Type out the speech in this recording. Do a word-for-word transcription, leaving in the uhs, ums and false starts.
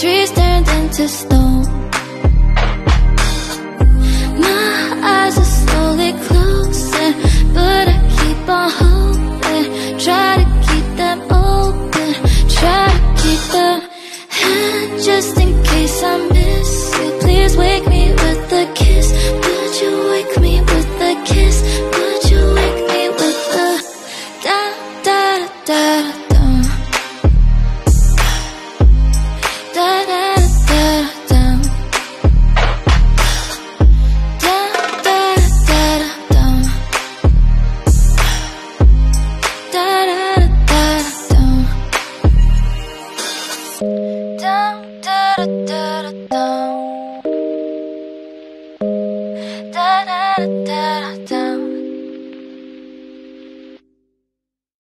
trees turned into stone. My eyes are slowly closing, but I keep on hoping. Try to keep them open, try to keep them. And just in case I miss you, please wake me with a kiss. Would you wake me with a kiss? Would you wake me with a da da da da da da da da da da da da da da da da. Down, da da da da, da da da da.